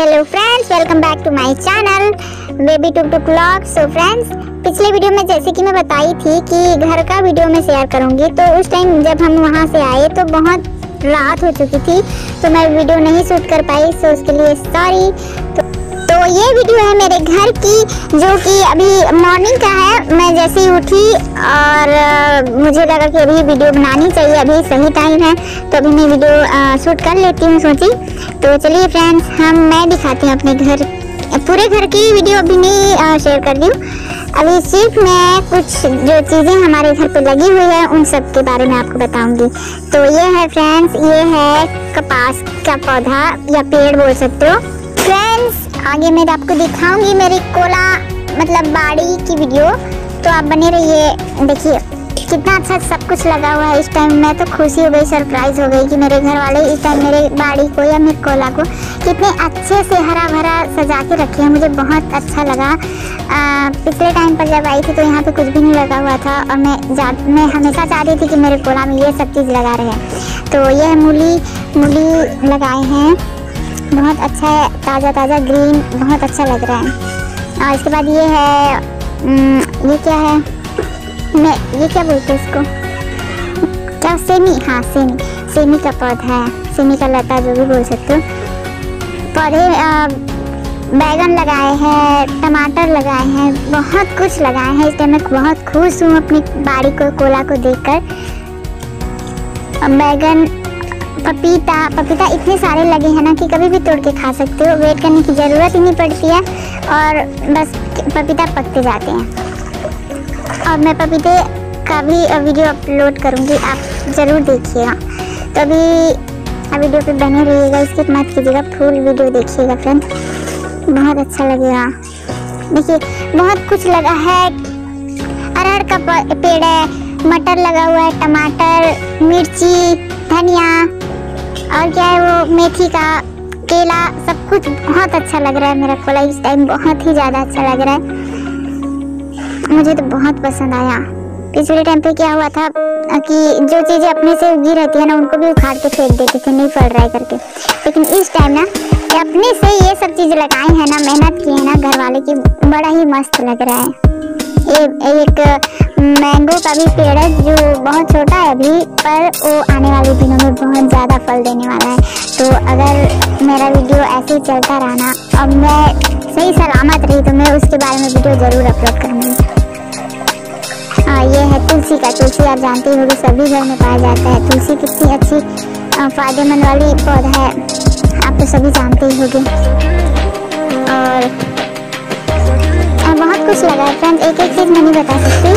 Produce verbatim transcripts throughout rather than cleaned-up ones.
Hello friends, welcome back to my channel baby tuk tuk vlog. So friends, पिछले video में जैसे कि मैं बताई थी कि घर का वीडियो में शेयर करूंगी, तो उस टाइम जब हम वहां से आए तो बहुत रात हो चुकी थी, तो मैं वीडियो नहीं शूट कर पाई। सो उसके लिए सॉरी। तो, तो ये वीडियो है मेरे घर की, जो कि अभी मॉर्निंग का है। मैं जैसे ही उठी और आ, मुझे लगा कि अभी वीडियो बनानी चाहिए, अभी सही टाइम है, तो अभी मैं वीडियो शूट कर लेती हूँ सोची। तो चलिए फ्रेंड्स, हम मैं दिखाती हूँ अपने घर, पूरे घर की वीडियो अभी नहीं शेयर कर रही हूँ। अभी सिर्फ मैं कुछ जो चीज़ें हमारे घर पे लगी हुई है उन सब के बारे में आपको बताऊंगी। तो ये है फ्रेंड्स, ये है कपास का पौधा या पेड़ बोल सकते हो। फ्रेंड्स, आगे मैं आपको दिखाऊंगी मेरी कोला मतलब बाड़ी की वीडियो, तो आप बने रहिए। देखिए कितना अच्छा सब कुछ लगा हुआ है। इस टाइम मैं तो खुशी हो गई, सरप्राइज हो गई कि मेरे घर वाले इस टाइम मेरे बाड़ी को या मेरे कोला को कितने अच्छे से हरा भरा सजा के रखे हैं। मुझे बहुत अच्छा लगा। आ, पिछले टाइम पर जब आई थी तो यहाँ पे कुछ भी नहीं लगा हुआ था, और मैं जा मैं हमेशा चाहती थी कि मेरे कोला में ये सब चीज़ लगा रहे। तो ये मूली मूली लगाए हैं, बहुत अच्छा है, ताज़ा ताज़ा ग्रीन, बहुत अच्छा लग रहा है। और इसके बाद ये है, ये क्या है, मैं ये क्या बोलते हैं इसको, क्या सेमी, हाँ सेमी सेमी का पौधा है, सेमी का लता जो भी बोल सकते हो। पौधे बैगन लगाए हैं, टमाटर लगाए हैं, बहुत कुछ लगाए हैं। इस टाइम मैं बहुत खुश हूँ अपनी बाड़ी को, कोला को देखकर। बैगन, पपीता पपीता इतने सारे लगे हैं ना कि कभी भी तोड़ के खा सकते हो, वेट करने की ज़रूरत ही नहीं पड़ती है, और बस पपीता पकते जाते हैं। और मैं पपीते का भी वीडियो अपलोड करूंगी, आप ज़रूर देखिएगा। तो अभी वीडियो पे बने रहिएगा, स्किप मत कीजिएगा, फुल वीडियो देखिएगा फ्रेंड्स, बहुत अच्छा लगेगा। देखिए बहुत कुछ लगा है, अरहर का पेड़ है, मटर लगा हुआ है, टमाटर, मिर्ची, धनिया, और क्या है वो मेथी का, केला, सब कुछ बहुत अच्छा लग रहा है। मेरा कोला इस टाइम बहुत ही ज़्यादा अच्छा लग रहा है, मुझे तो बहुत पसंद आया। पिछले टाइम पे क्या हुआ था कि जो चीज़ें अपने से उगी रहती है ना, उनको भी उखाड़ के फेंक देते थे, नहीं फल रहा है करके। लेकिन इस टाइम ना अपने से ये सब चीज़ें लगाई है ना, मेहनत की है ना घर वाले की, बड़ा ही मस्त लग रहा है। ये एक मैंगो का भी पेड़ है जो बहुत छोटा है अभी, पर वो आने वाले दिनों में बहुत ज़्यादा फल देने वाला है। तो अगर मेरा वीडियो ऐसे ही चलता रहा ना और मैं सही सलामत रही तो मैं उसके बारे में वीडियो ज़रूर अपलोड करूँगी। हाँ, ये है तुलसी का। तुलसी आप जानते ही होंगे, सभी घर में पाया जाता है। तुलसी कितनी अच्छी फायदेमंद वाली पौधा है, आप तो सभी जानते ही होंगे। और बहुत कुछ लगा है फ्रेंड्स, एक एक चीज़ मैं नहीं बता सकती,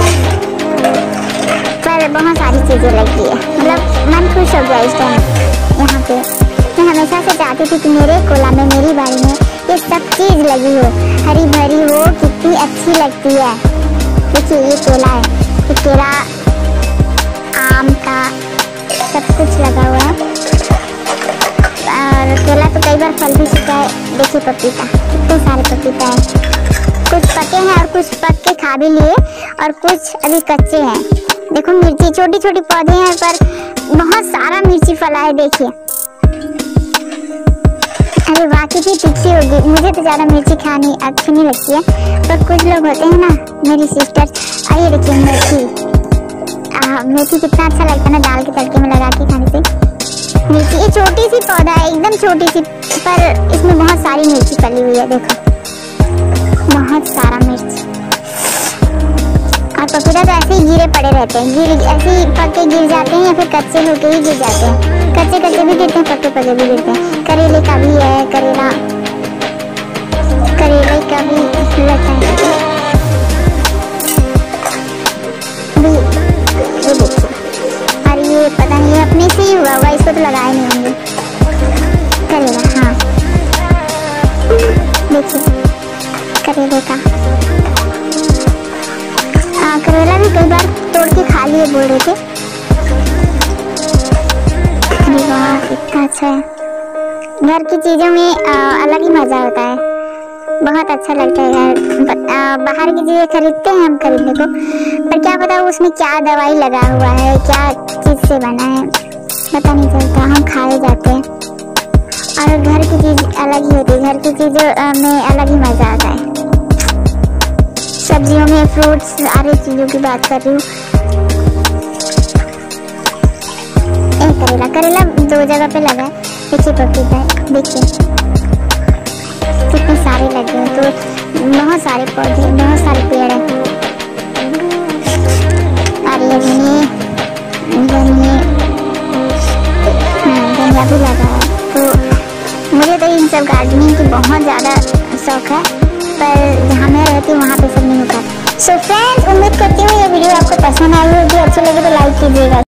पर बहुत सारी चीज़ें लगी है। मतलब मन खुश हो गया इस टाइम यहाँ पे। मैं हमेशा से चाहती थी कि मेरे कोला में, मेरी बाड़ी में ये सब चीज़ लगी हो, हरी भरी हो, कितनी अच्छी लगती है। देखिए ये केला है, ये केला, आम का सब कुछ लगा हुआ है, और केला तो कई बार फल भी चुका है। देखिए पपीता, कितने सारे पपीता है, कुछ पके हैं और कुछ पक के खा भी लिए, और कुछ अभी कच्चे हैं। देखो मिर्ची, छोटी छोटी पौधे हैं पर बहुत सारा मिर्ची फला है। देखिए, अरे वाह कितनी तीखी होगी। मुझे तो ज़्यादा मिर्ची खानी अच्छी नहीं लगती है, पर कुछ लोग होते हैं ना, मेरी सिस्टर। आइए देखिए मेथी, मेथी कितना अच्छा लगता है ना दाल के तड़के में लगा के खाने से। मिर्ची, ये छोटी सी पौधा है, एकदम छोटी सी, पर इसमें बहुत सारी मिर्ची फली हुई है। देखो बहुत सारा मिर्च। और पपीता तो ऐसे ही गिरे पड़े रहते हैं, गिर ऐसे ही पके गिर जाते हैं या फिर कच्चे होके ही गिर जाते हैं। कच्चे कच्चे भी गिरते हैं, पके पके भी गिरते हैं। करेले का भी है, करेला करेले का भी लगता है। ये देखिए, और ये पता नहीं, ये अपने से ही हुआ हुआ, इसको तो लगाए नहीं होंगे। करेला, हाँ देखिए करेले का, आ, करेला भी कई बार तोड़ के खा लिए बोल रहे थे। वाह कितना अच्छा है। घर की चीज़ों में आ, अलग ही मज़ा होता है, बहुत अच्छा लगता है। आ, बाहर की चीज़ें खरीदते हैं हम खरीदने को, पर क्या पता उसमें क्या दवाई लगा हुआ है, क्या चीज़ से बना है, पता नहीं चलता, हम खाए जाते हैं। और घर की चीज अलग ही होती है, घर की चीजों में अलग ही मजा आता है। सब्जियों में, फ्रूट्स, सारी चीजों की बात कर रही हूँ। एक करेला, करेला दो जगह पे लगा है, पीछे पपीता है, देखिए कितने सारे लगे हैं। तो बहुत सारे पौधे, बहुत सारे पेड़ हैं। और ये धनिया धनिया भी लगा है। तो मुझे तो इन सब गार्डनिंग की बहुत ज़्यादा शौक है, पर जहाँ मैं रहती हूँ वहाँ पे सब नहीं होता। सो फ्रेंड्स, उम्मीद करती हूँ ये वीडियो आपको पसंद आई होगी। अच्छी लगे तो लाइक कीजिएगा।